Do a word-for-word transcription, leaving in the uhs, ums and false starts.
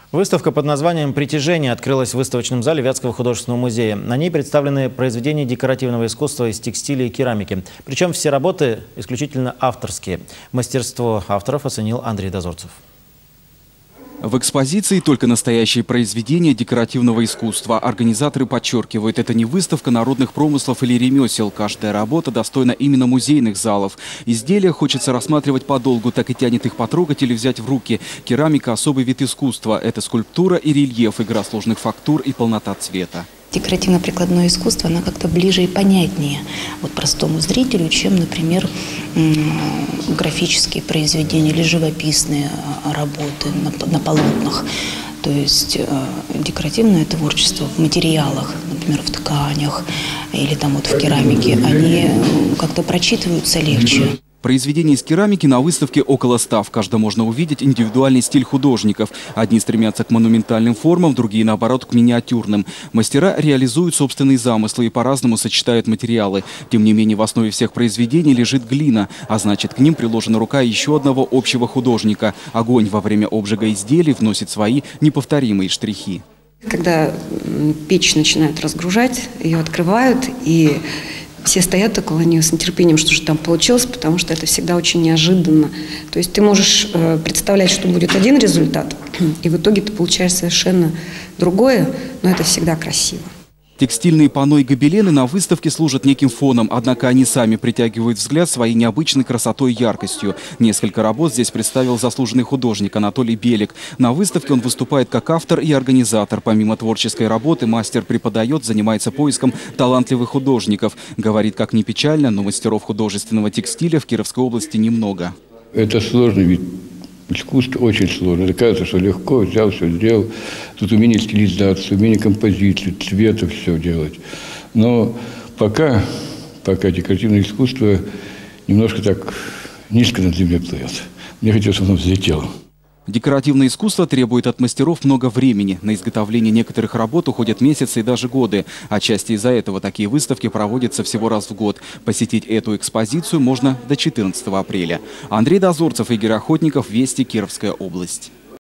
Выставка под названием «Притяжение» открылась в выставочном зале Вятского художественного музея. На ней представлены произведения декоративного искусства из текстиля и керамики. Причем все работы исключительно авторские. Мастерство авторов оценил Андрей Дозорцев. В экспозиции только настоящие произведения декоративного искусства. Организаторы подчеркивают, это не выставка народных промыслов или ремесел. Каждая работа достойна именно музейных залов. Изделия хочется рассматривать подолгу, так и тянет их потрогать или взять в руки. Керамика – особый вид искусства. Это скульптура и рельеф, игра сложных фактур и полнота цвета. Декоративно-прикладное искусство, оно как-то ближе и понятнее вот простому зрителю, чем, например, графические произведения или живописные работы на, на полотнах. То есть декоративное творчество в материалах, например, в тканях или там вот в керамике, они как-то прочитываются легче. Произведений из керамики на выставке около ста. В каждом можно увидеть индивидуальный стиль художников. Одни стремятся к монументальным формам, другие, наоборот, к миниатюрным. Мастера реализуют собственные замыслы и по-разному сочетают материалы. Тем не менее, в основе всех произведений лежит глина, а значит, к ним приложена рука еще одного общего художника. Огонь во время обжига изделий вносит свои неповторимые штрихи. Когда печь начинают разгружать, ее открывают, и все стоят около нее с нетерпением, что же там получилось, потому что это всегда очень неожиданно. То есть ты можешь э, представлять, что будет один результат, и в итоге ты получаешь совершенно другое, но это всегда красиво. Текстильные панно и гобелены на выставке служат неким фоном, однако они сами притягивают взгляд своей необычной красотой и яркостью. Несколько работ здесь представил заслуженный художник Анатолий Белик. На выставке он выступает как автор и организатор. Помимо творческой работы, мастер преподает, занимается поиском талантливых художников. Говорит, как ни печально, но мастеров художественного текстиля в Кировской области немного. Это сложный вид искусство, очень сложно. Это кажется, что легко, взял, все сделал. Тут умение стилизации, умение композиции, цвета, все делать. Но пока, пока декоративное искусство немножко так низко над землей плывет. Мне хотелось, чтобы оно взлетело. Декоративное искусство требует от мастеров много времени. На изготовление некоторых работ уходят месяцы и даже годы. Отчасти из-за этого такие выставки проводятся всего раз в год. Посетить эту экспозицию можно до четырнадцатого апреля. Андрей Дозорцев, Игорь Охотников, Вести, Кировская область.